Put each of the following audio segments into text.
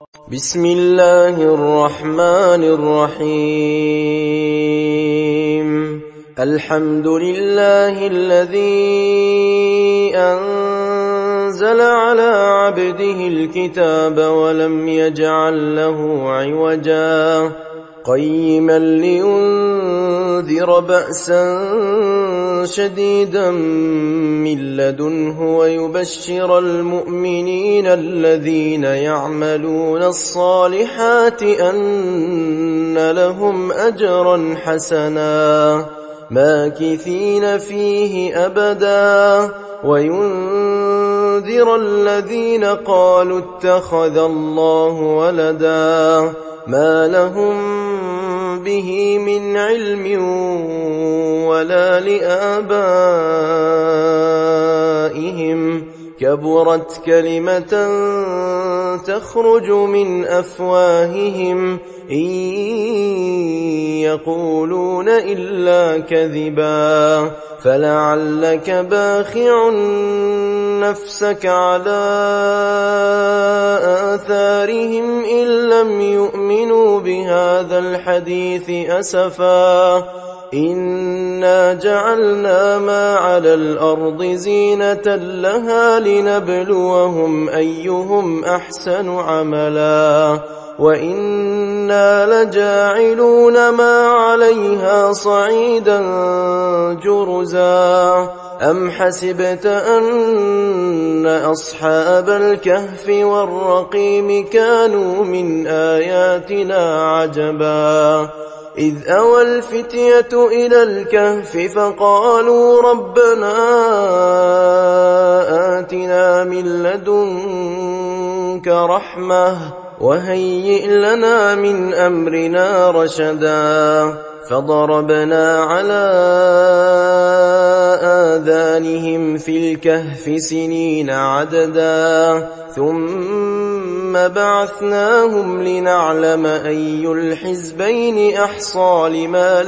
بسم الله الرحمن الرحيم. الحمد لله الذي أنزل على عبده الكتاب ولم يجعل له عوجا قيما لينذر بأسا شديدا من لدنه ويبشر المؤمنين الذين يعملون الصالحات أن لهم أجرا حسنا ماكثين فيه أبدا وينذر الذين قالوا اتخذ الله ولدا ما لهم به من علم ولا لآبائهم كبرت كلمة تخرج من أفواههم إن يقولون إلا كذبا فلعلك باخع نفسك على آثارهم إن لم يؤمنوا بهذا الحديث أسفا إنا جعلنا ما على الأرض زينة لها لنبلوهم أيهم أحسن عملا وإنا لجاعلون ما عليها صعيدا جرزا أم حسبت أن أصحاب الكهف والرقيم كانوا من آياتنا عجبا إذ أوى الفتية إلى الكهف فقالوا ربنا آتنا من لدنك رحمة وهيئ لنا من أمرنا رشدا فضربنا على آذانهم في الكهف سنين عددا ثم بعثناهم لنعلم أي الحزبين أحصى لما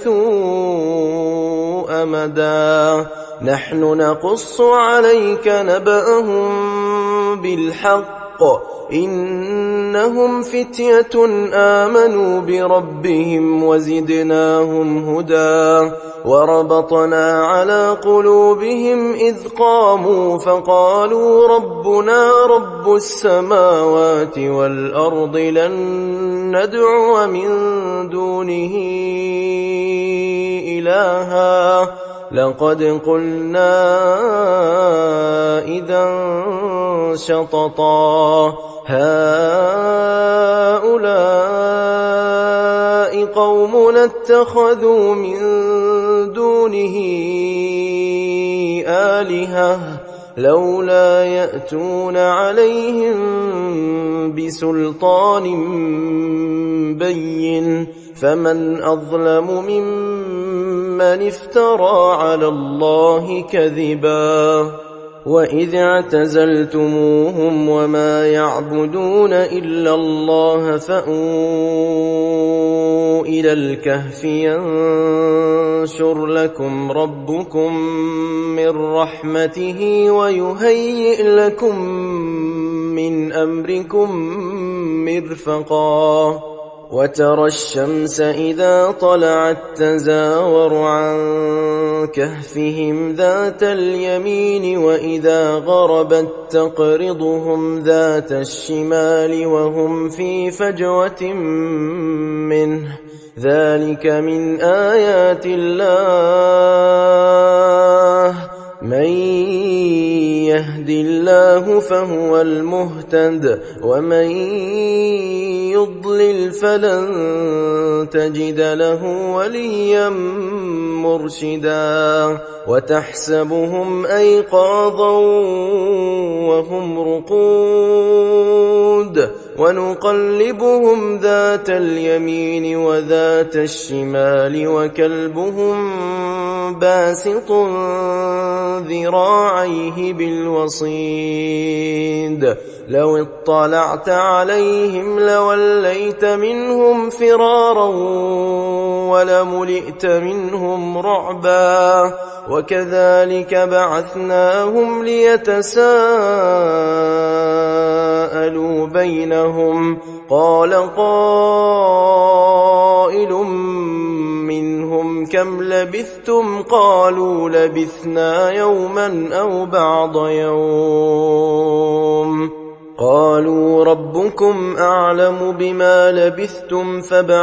لبثوا أمدا نحن نقص عليك نبأهم بالحق إنهم فتية آمنوا بربهم وزدناهم هدى وربطنا على قلوبهم إذ قاموا فقالوا ربنا رب السماوات والأرض لن ندعو من دونه إلها لقد قلنا إذا شططا هؤلاء قومنا اتخذوا من دونه آلهة لولا يأتون عليهم بسلطان بين فمن أظلم ممن افترى على الله كذبا وإذ اعتزلتموهم وما يعبدون إلا الله فأووا إلى الكهف ينشر لكم ربكم من رحمته ويهيئ لكم من أمركم مرفقا وترى الشمس إذا طلعت تزاور عن كهفهم ذات اليمين وإذا غربت تقرضهم ذات الشمال وهم في فجوة منه ذلك من آيات الله من يهد الله فهو المهتد ومن يضلل فلن تجد له وليا مرشدا وتحسبهم أيقاظا وهم رقود ونقلبهم ذات اليمين وذات الشمال وكلبهم باسط ذراعيه بالوصيد لو اطلعت عليهم لوليت منهم فرارا ولملئت منهم رعبا وكذلك بعثناهم ليتساءلوا بينهم قال قائل منهم كم لبثتم قالوا لبثنا يوما أو بعض يوم قالوا ربكم أعلم بما لبثتم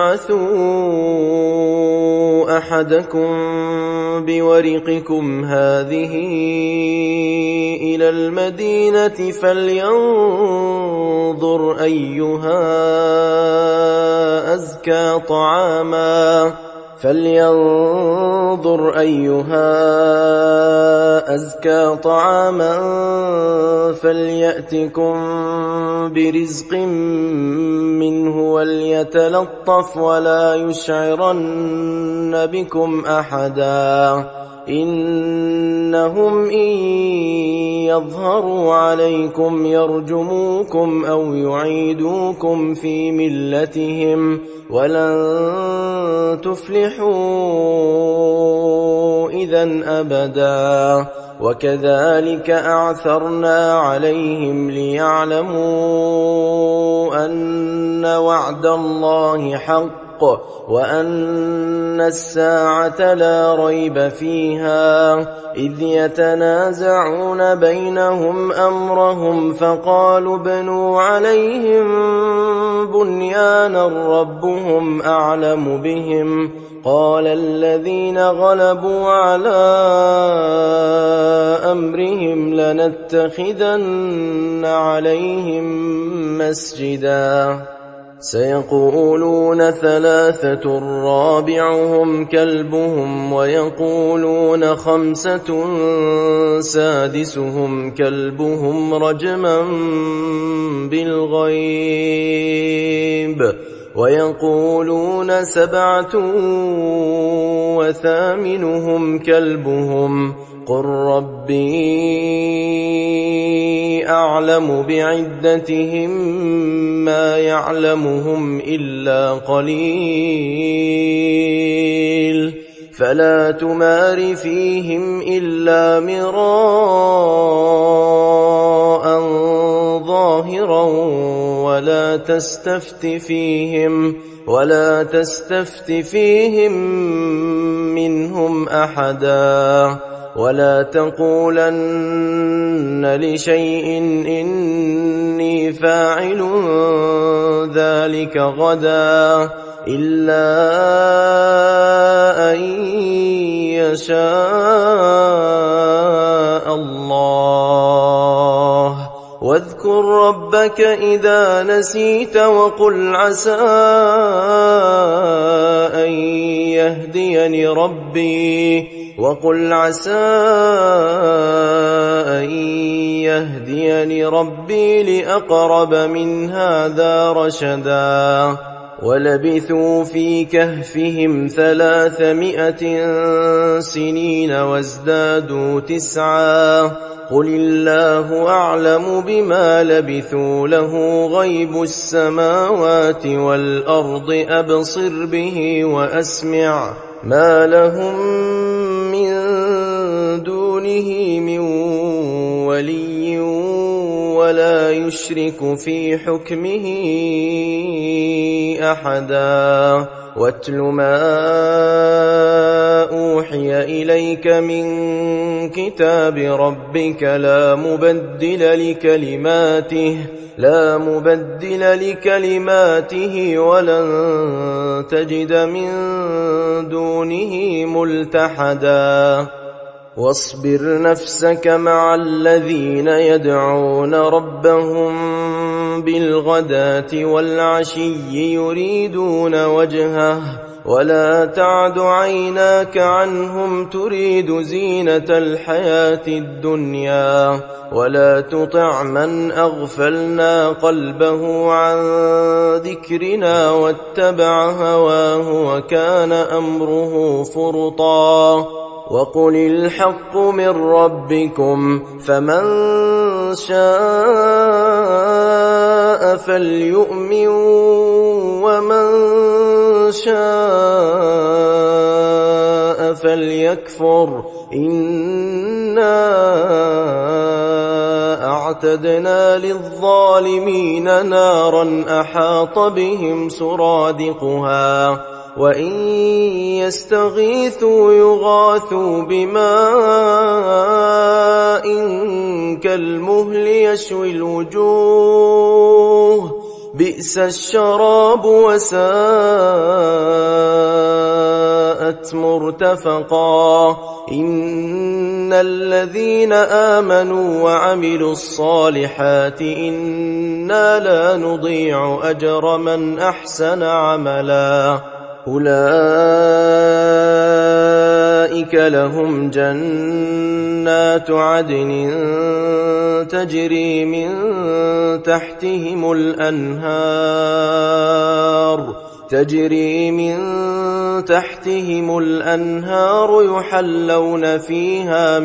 فابعثوا أحدكم بورقكم هذه إلى المدينة فلينظر أيها أزكى طعاما فليأتكم برزق منه وليتلطف ولا يشعرن بكم أحدا إنهم إن يظهروا عليكم يرجموكم أو يعيدوكم في ملتهم ولن تفلحوا إذن أبدا وكذلك أعثرنا عليهم ليعلموا أن وعد الله حق وأن الساعة لا ريب فيها إذ يتنازعون بينهم أمرهم فقالوا ابنوا عليهم بنيانا ربهم أعلم بهم قال الذين غلبوا على أمرهم لنتخذن عليهم مسجدا سيقولون ثلاثة رابعهم كلبهم ويقولون خمسة سادسهم كلبهم رجما بالغيب ويقولون سبعة وثامنهم كلبهم قل ربي أعلم بعدتهم ما يعلمهم إلا قليل فلا تمار فيهم إلا مراء ظاهرا ولا تستفت فيهم منهم أحدا ولا تقولن لشيء إني فاعل ذلك غدا إلا أن يشاء الله واذكر ربك إذا نسيت وقل عسى أن يهديني ربي لأقرب من هذا رشدا ولبثوا في كهفهم 300 سنين وازدادوا 9 قل الله أعلم بما لبثوا له غيب السماوات والأرض أبصر به وأسمع ما لهم من دونه من ولي ولا يشرك في حكمه أحدا واتل ما أوحي إليك من كتاب ربك لا مبدل لكلماته ولن تجد من دونه ملتحدا واصبر نفسك مع الذين يدعون ربهم بالغداة والعشي يريدون وجهه ولا تعد عيناك عنهم تريد زينة الحياة الدنيا ولا تطع من أغفلنا قلبه عن ذكرنا واتبع هواه وكان أمره فرطا وقل الحق من ربكم فمن شاء فليؤمن ومن شاء فليكفر إنا أعتدنا للظالمين نارا أحاط بهم سرادقها وإن يستغيثوا يغاثوا بماء كالمهل يشوي الوجوه بئس الشراب وساءت مرتفقا إن الذين آمنوا وعملوا الصالحات إنا لا نضيع أجر من أحسن عملا أولئك لهم جنات عدن تجري من تحتهم الأنهار يحلون فيها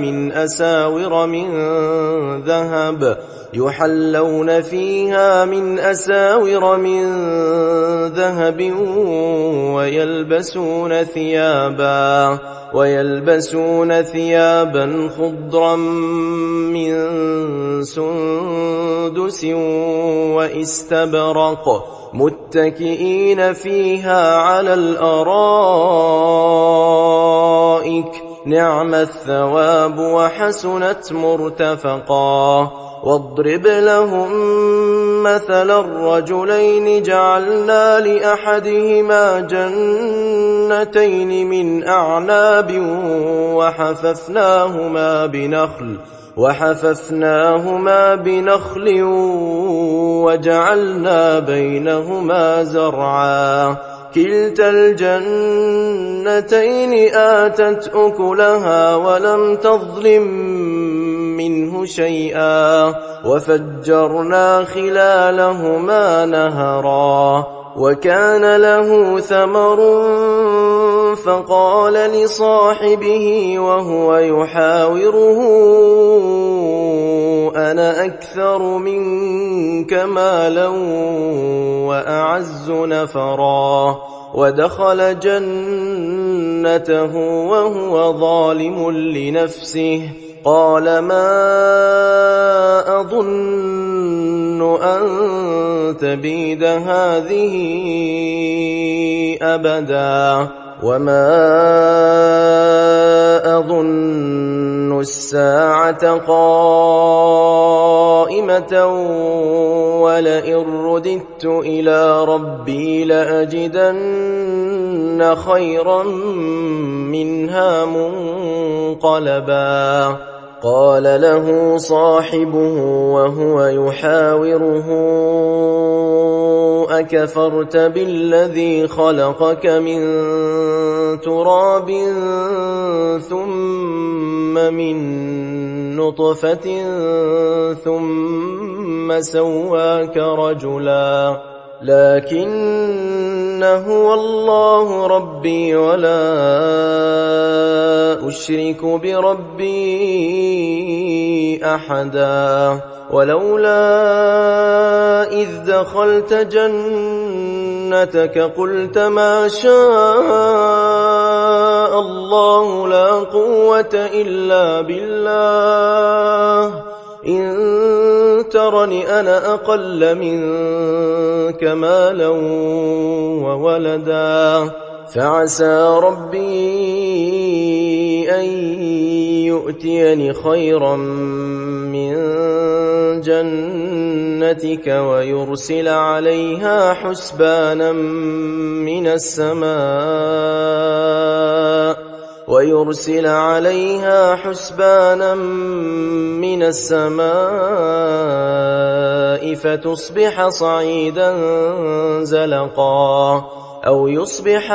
من أساور من ذهب ويلبسون ثيابا خضرا من سندس واستبرق متكئين فيها على الأرائك نعم الثواب وحسنت مرتفقا واضرب لهم مثلا الرجلين جعلنا لأحدهما جنتين من أعناب وحففناهما بنخل وجعلنا بينهما زرعا كلتا الجنتين آتت أكلها ولم تظلم منه شيئا وفجرنا خلالهما نهرا وكان له ثمر فقال لصاحبه وهو يحاوره أنا أكثر منك مالا وأعز نفرا ودخل جنته وهو ظالم لنفسه قال ما أظن أن تبيد هذه أبدا وما أظن الساعة قائمة ولئن رددت إلى ربي لأجدن خيرا منها منقلبا قال له صاحبه وهو يحاوره أكفرت بالذي خلقك من تراب ثم من نطفة ثم سواك رجلا لكن هو الله ربي ولا أشرك بربي أحدا ولولا إذ دخلت جنتك قلت ما شاء الله لا قوة إلا بالله إن ترني أنا أقل منك مالا وولدا فعسى ربي أن يؤتيني خيرا من جنتك ويرسل عليها حسبانا من السماء فتصبح صعيدا زلقا أو يصبح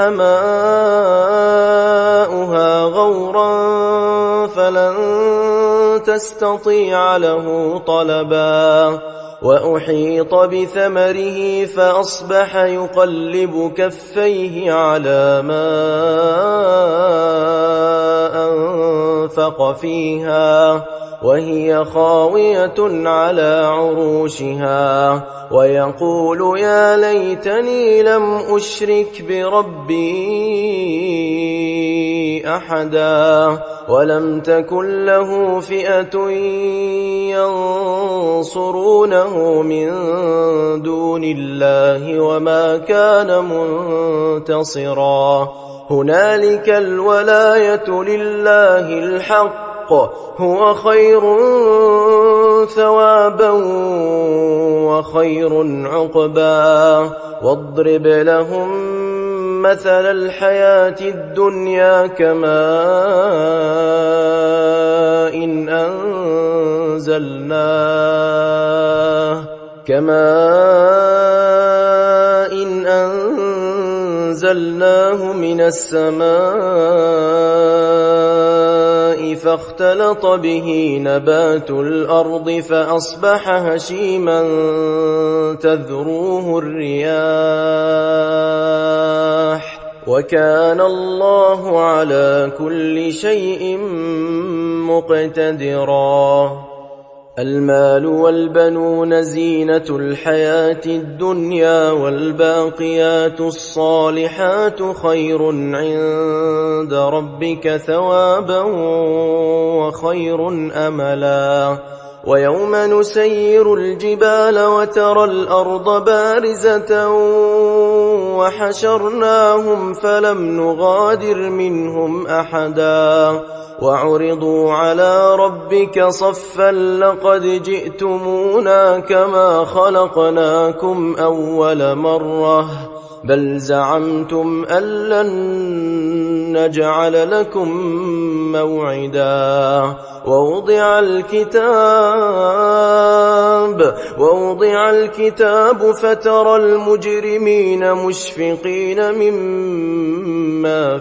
ماؤها غورا فلن تستطيع له طلبا وأحيط بثمره فأصبح يقلب كفيه على ما فانفق فيها وهي خاوية على عروشها ويقول يا ليتني لم أشرك بربي أحدا ولم تكن له فئة ينصرونه من دون الله وما كان منتصرا هنالك الولاية لله الحق هو خير ثوابا وخير عقبا واضرب لهم مثل الحياة الدنيا كماء إن أنزلناه من السماء فاختلط به نبات الأرض فأصبح هشيما تذروه الرياح وكان الله على كل شيء مقتدرا المال والبنون زينة الحياة الدنيا والباقيات الصالحات خير عند ربك ثوابا وخير أملا ويوم نسير الجبال وترى الأرض بارزة وحشرناهم فلم نغادر منهم أحدا وعرضوا على ربك صفا لقد جئتمونا كما خلقناكم أول مرة بل زعمتم أن لن نجعل لكم موعدا ووضع الكتاب فترى المجرمين مشفقين مما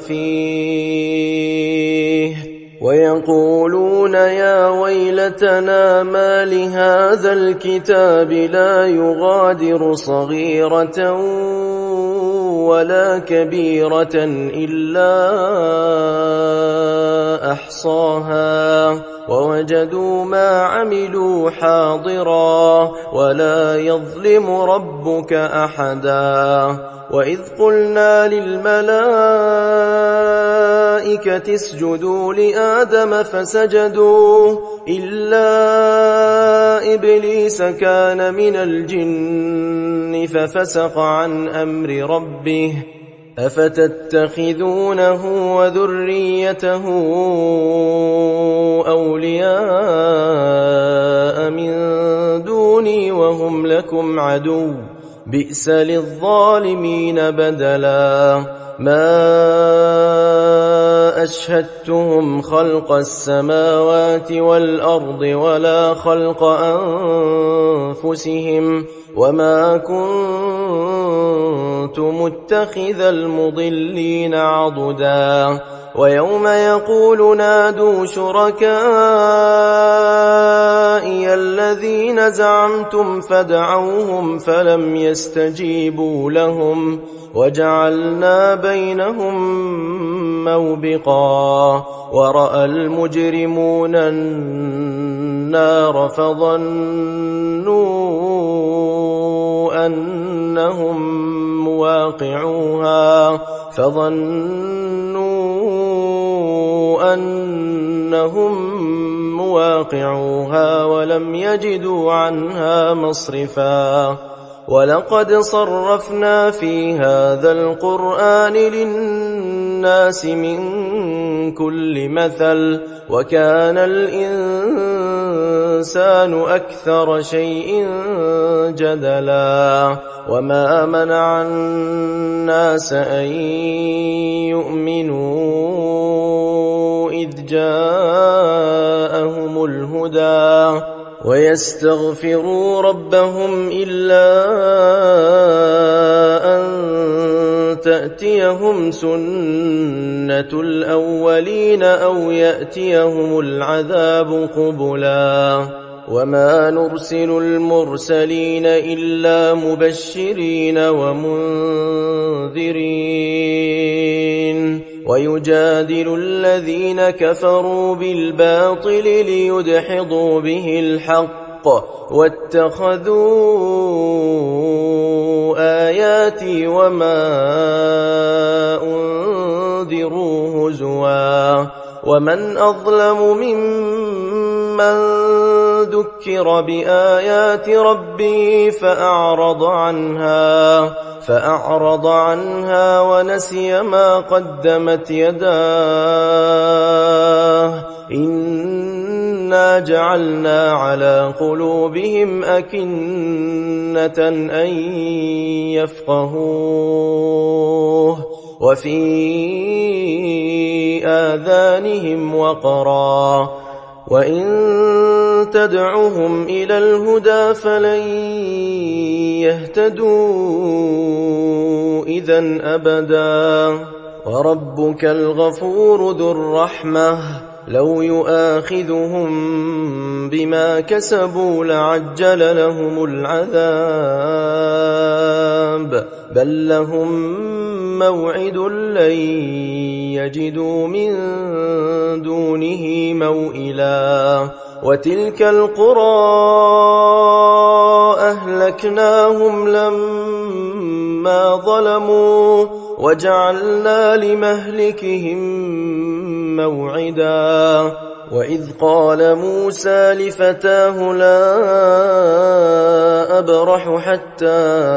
فيه ويقولون يا ويلتنا ما لهذا الكتاب لا يغادر صغيرة ولا كبيرة إلا أحصاها ووجدوا ما عملوا حاضرا ولا يظلم ربك أحدا وإذ قلنا للملائكة اسجدوا لآدم فسجدوا إلا إبليس كان من الجن ففسق عن أمر ربه أفتتخذونه وذريته أولياء من دوني وهم لكم عدو بئس للظالمين بدلا ما أشهدتهم خلق السماوات والأرض ولا خلق أنفسهم وما كنت متخذ المضلين عضدا ويوم يقول نادوا شركائي الذين زعمتم فدعوهم فلم يستجيبوا لهم وجعلنا بينهم موبقا ورأى المجرمون النار فظنوا أنهم مواقعوها ولم يجدوا عنها مصرفا ولقد صرفنا في هذا القرآن للناس من كل مثل وكان الإنسان أكثر شيء جدلا وما منع الناس أن يؤمنوا إذ جاءهم الهدى ويستغفروا ربهم إلا أن تأتيهم سنة الأولين أو يأتيهم العذاب قبلا وما نرسل المرسلين إلا مبشرين ومنذرين ويجادل الذين كفروا بالباطل ليدحضوا به الحق واتخذوا آياتي وما أنذروا هزوا ومن أظلم ممن ذكر بآيات ربه فأعرض عنها ونسي ما قدمت يداه إنا جعلنا على قلوبهم أكنة أن يفقهوه وفي آذانهم وقرا وإن تدعهم إلى الهدى فلن يهتدوا إذن أبدا وربك الغفور ذو الرحمة لو يؤاخذهم بما كسبوا لعجل لهم العذاب بل لهم موعد لن يجدوا من دونه موئلا وتلك القرى أهلكناهم لما ظلموا وجعلنا لمهلكهم موعدا وإذ قال موسى لفتاه لا أبرح حتى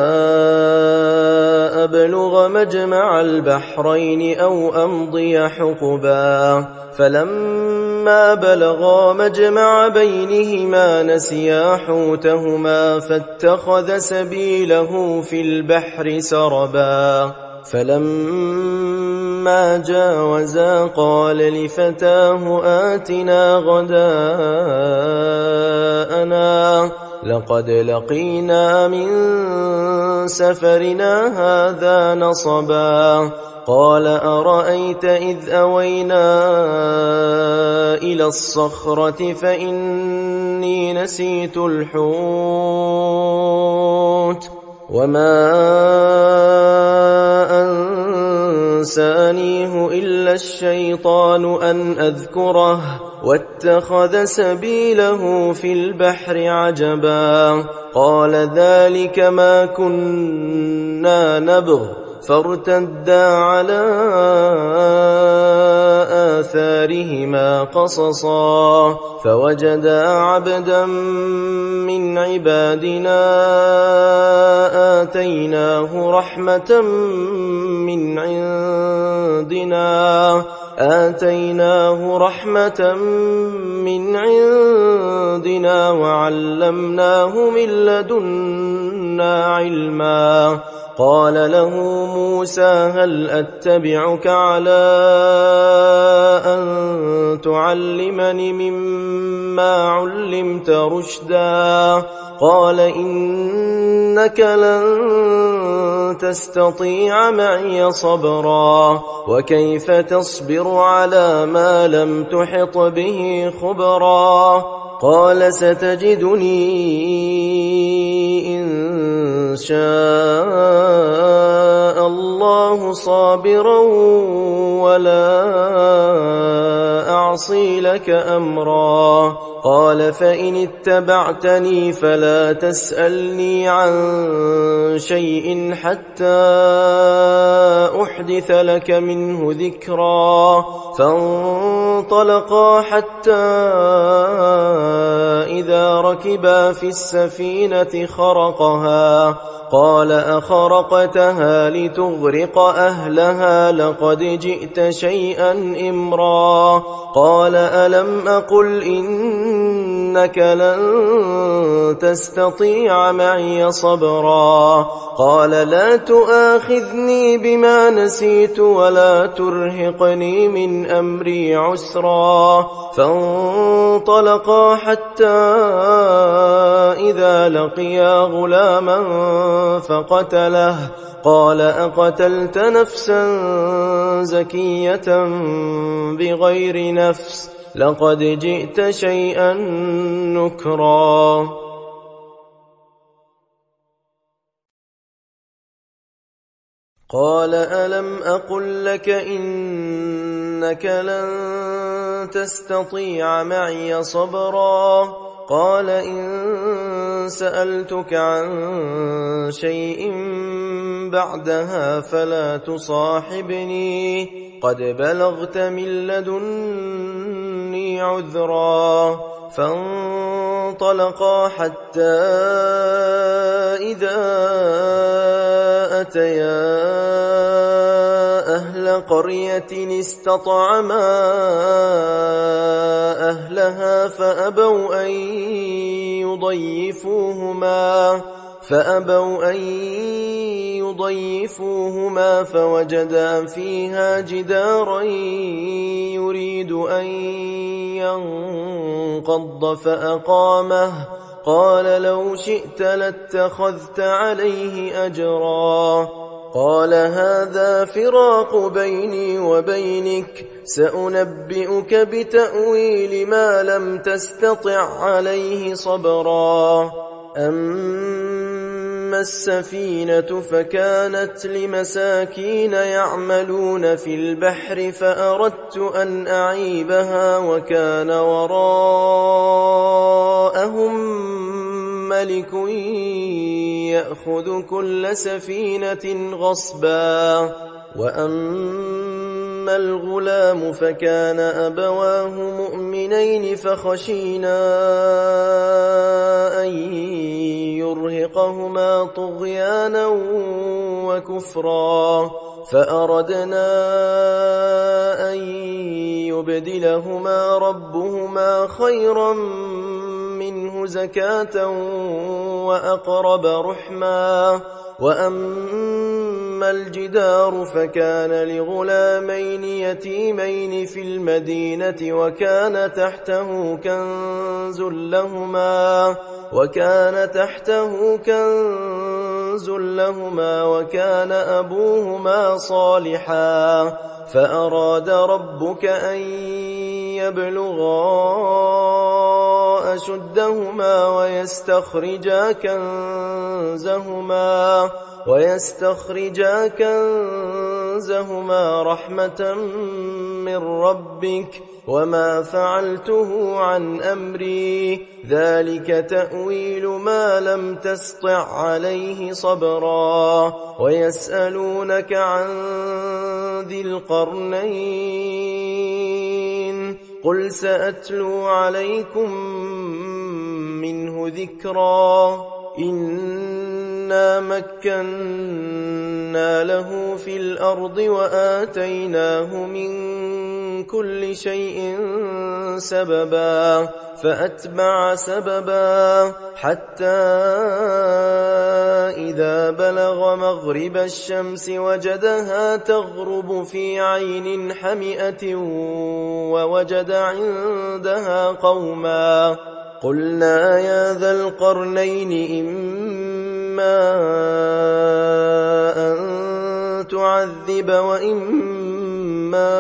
أبلغ مجمع البحرين أو أمضي حقبا فلما بلغا مجمع بينهما نسيا حوتهما فاتخذ سبيله في البحر سربا فلما جاوزا قال لفتاه آتنا غداءنا لقد لقينا من سفرنا هذا نصبا قال أرأيت إذ أوينا إلى الصخرة فإني نسيت الحوت وما أنسانيه إلا الشيطان أن أذكره واتخذ سبيله في البحر عجبا قال ذلك ما كنا نبغ فارتدا على آثارهما قصصا فوجدا عبدا من عبادنا آتيناه رحمة من عندنا وعلمناه من لدنا علما قال له موسى هل أتبعك على أن تعلمني مما علمت رشدا قال إنك لن تستطيع معي صبرا وكيف تصبر على ما لم تحط به خبرا قال ستجدني إن شاء الله صابرا ولا أعصي لك أمرا قال فإن اتبعتني فلا تسألني عن شيء حتى أحدث لك منه ذكرا فانطلقا حتى إذا ركبا في السفينة خرقها قال أخرقتها لتغرق أهلها لقد جئت شيئا إمرا قال ألم أقل إنك لن تستطيع معي صبرا قال لا تؤاخذني بما نسيت ولا ترهقني من أمري عسرا فانطلقا حتى إذا لقيا غلاما فقتله قال أقتلت نفسا زكية بغير نفس لقد جئت شيئا نكرا قال ألم أقل لك إنك لن تستطيع معي صبرا قال إن سألتك عن شيء بعدها فلا تصاحبني قد بلغت من لدني عذرا فانطلقا حتى إذا أتيا أهل قرية استطعما أهلها فأبوا أن يضيفوهما فوجدا فيها جدارا يريد أن ينقض فأقامه قال لو شئت لاتخذت عليه أجرا قال هذا فراق بيني وبينك سأنبئك بتأويل ما لم تستطع عليه صبرا أما السفينة فكانت لمساكين يعملون في البحر فأردت أن أعيبها وكان وراءهم ملك يأخذ كل سفينة غصبا وأما الغلام فكان أبواه مؤمنين فخشينا أن يرهقهما طغيانا وكفرا فأردنا أن يبدلهما ربهما خيرا منه زكاة وأقرب رحما وأما الجدار فكان لغلامين يتيمين في المدينة وكان تحته كنز لهما وكان أبوهما صالحا فأراد ربك أن يبلغا أشدهما ويستخرجا كنزهما رحمة من ربك وما فعلته عن أمري ذلك تأويل ما لم تسطع عليه صبرا ويسألونك عن ذي القرنين قل سأتلو عليكم منه ذكرا إنا مكنا له في الأرض وآتيناه من كل شيء سببا فأتبع سببا حتى إذا بلغ مغرب الشمس وجدها تغرب في عين حمئة ووجد عندها قوما قلنا يا ذا القرنين إما أن تعذب وإما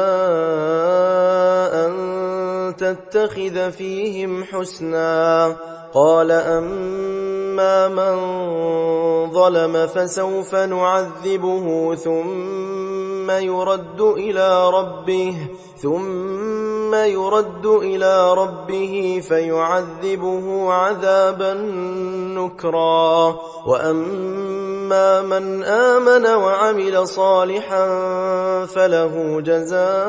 أن تتخذ فيهم حسنا قال أما من ظلم فسوف نعذبه ثم يرد إلى ربه فيعذبه عذابا نكرا وأما من آمن وعمل صالحا فله جزاء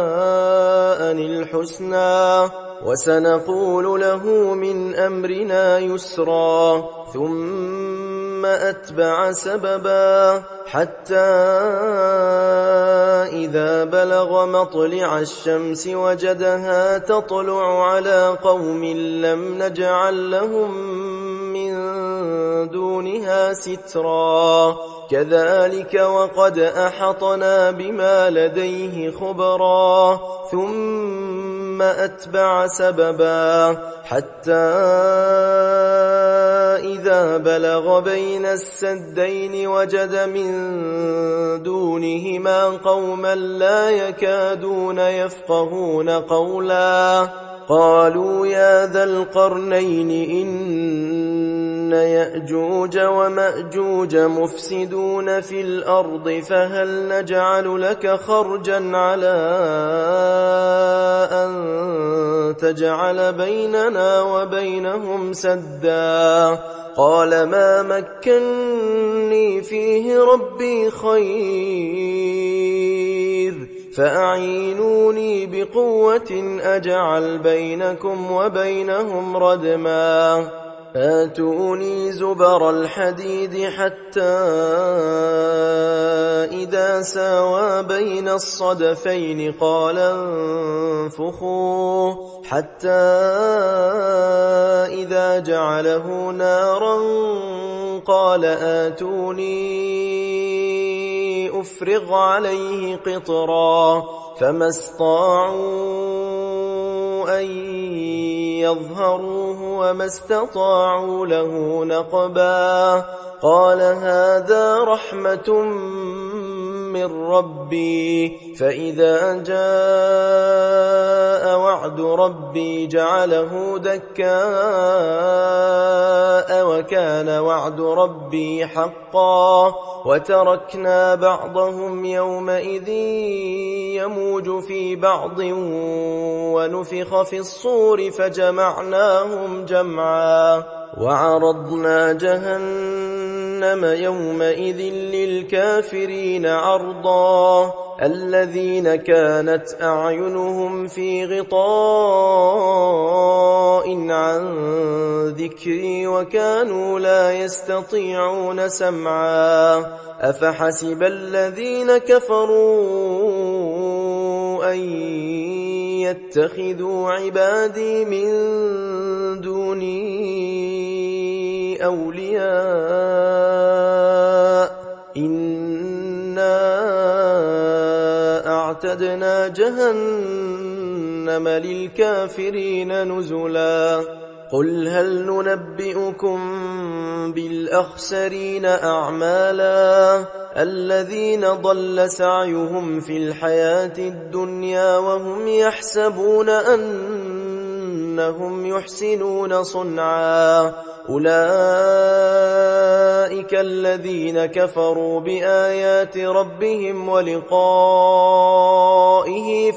الحسنى وسنقول له من أمرنا يسرا ثم أتبع سببا حتى إذا بلغ مطلع الشمس وجدها تطلع على قوم لم نجعل لهم من دونها سترا كذلك وقد أحطنا بما لديه خبرا ثم أتبع سببا حتى إذا بلغ بين السدين وجد من دونهما قوما لا يكادون يفقهون قولا قالوا يا ذا القرنين إن يأجوج ومأجوج مفسدون في الأرض فهل نجعل لك خرجا على أن تجعل بيننا وبينهم سدا قال ما مكني فيه ربي خير فأعينوني بقوة أجعل بينكم وبينهم ردما آتوني زبر الحديد حتى إذا ساوى بين الصدفين قال انفخوا حتى إذا جعله نارا قال آتوني أفرغ عليه قطرا فما استطاعوا أن يظهروه وما استطاعوا له نقبا قال هذا رحمة من ربي فإذا جاء وعد ربي جعله دكاء وكان وعد ربي حقا وتركنا بعضهم يومئذ يموج في بعض ونفخ في الصور فجمعناهم جمعا وعرضنا جهنم يومئذ للكافرين عرضا الذين كانت أعينهم في غطاء عن ذكري وكانوا لا يستطيعون سمعا أفحسب الذين كفروا أن يتخذوا عبادي من دوني أولياء إنا أعتدنا جهنم للكافرين نزلا قل هل ننبئكم بالأخسرين أعمالا الذين ضل سعيهم في الحياة الدنيا وهم يحسبون أنهم يحسنون صنعا أولئك الذين كفروا بآيات ربهم ولقائه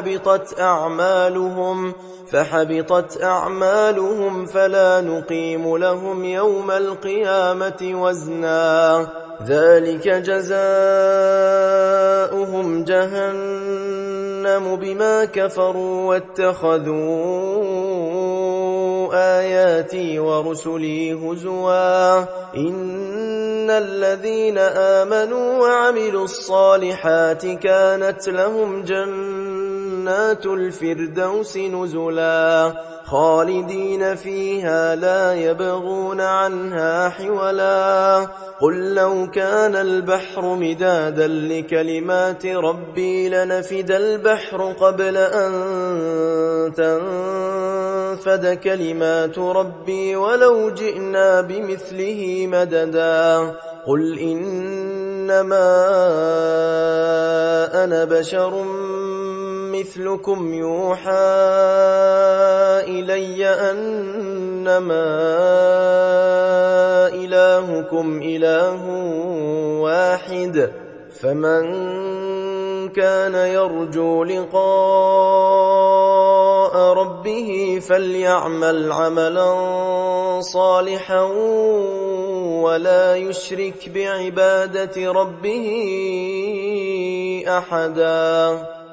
فحبطت أعمالهم فلا نقيم لهم يوم القيامة وزنا ذلك جزاؤهم جهنم بما كفروا واتخذوا آياتي ورسلي هزوا إن الذين آمنوا وعملوا الصالحات كانت لهم جنات الفردوس نزلا خالدين فيها لا يبغون عنها حولا قل لو كان البحر مدادا لكلمات ربي لنفد البحر قبل أن تنفد كلمات ربي ولو جئنا بمثله مددا قل إنما أنا بشر مثلكم يوحى إلي أنما إلهكم إله واحد فمن كان يرجو لقاء ربه فليعمل عملا صالحا ولا يشرك بعبادة ربه أحدا